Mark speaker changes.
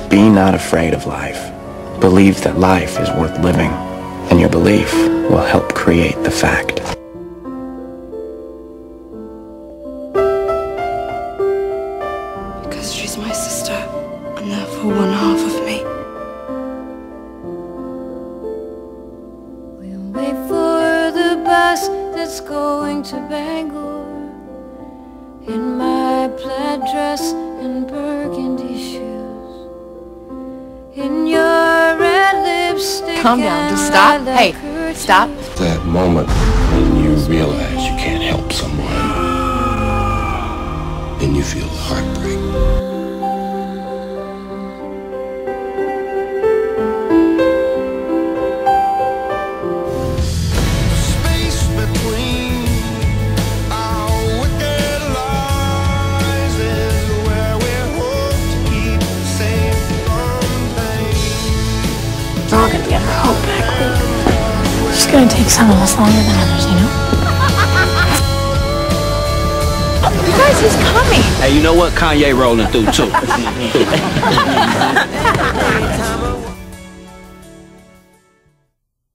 Speaker 1: Be not afraid of life. Believe that life is worth living, and your belief will help create the fact.
Speaker 2: Because she's my sister, and therefore one half of me.
Speaker 3: We'll wait for the bus that's going to Bangor, in my plaid dress and burgundy shoes, in your red lipstick.
Speaker 4: Calm down, just stop. Hey, stop.
Speaker 5: That moment when you realize you can't help someone, and you feel heartbreak.
Speaker 6: We're all gonna get our hope back, Luke. It's just gonna take some of us longer than others, you know?
Speaker 4: You guys, he's coming.
Speaker 7: Hey, you know what? Kanye rolling through too.